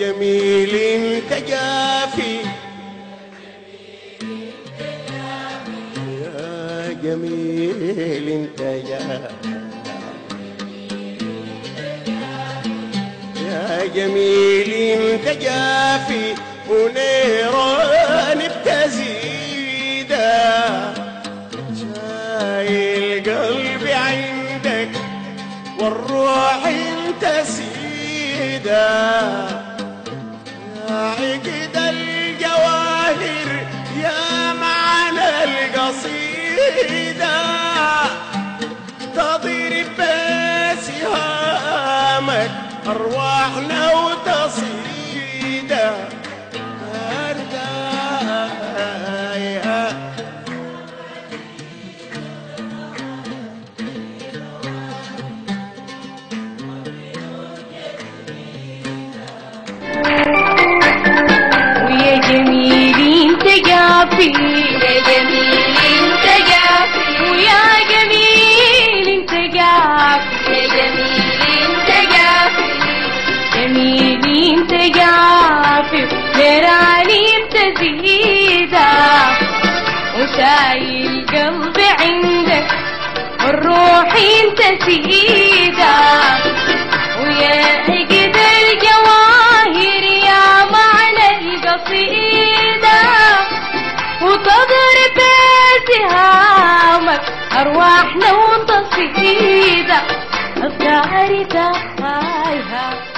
جميل انت جافي، يا جميل انت جافي، يا جميل انت جافي ونيران بتزيدا، شايل قلبي عندك والروح انت سيدا، يا عقد الجواهر يا معنى القصيدة، تضرب بسهامك أرواحنا وتصيدا، ويا جميل انت جافي، يا جميل انت جافي، ويا جميل انت جافي، يا جميل انت جافي، جميل انت جافي نيراني بتزيدا، وشايل قلبي عندك والروح انت سيدا، ويا عقد الجواهر يا معنى القصيدة، وتضرب سهامك أرواحنا وتصيدا، الدار تايهة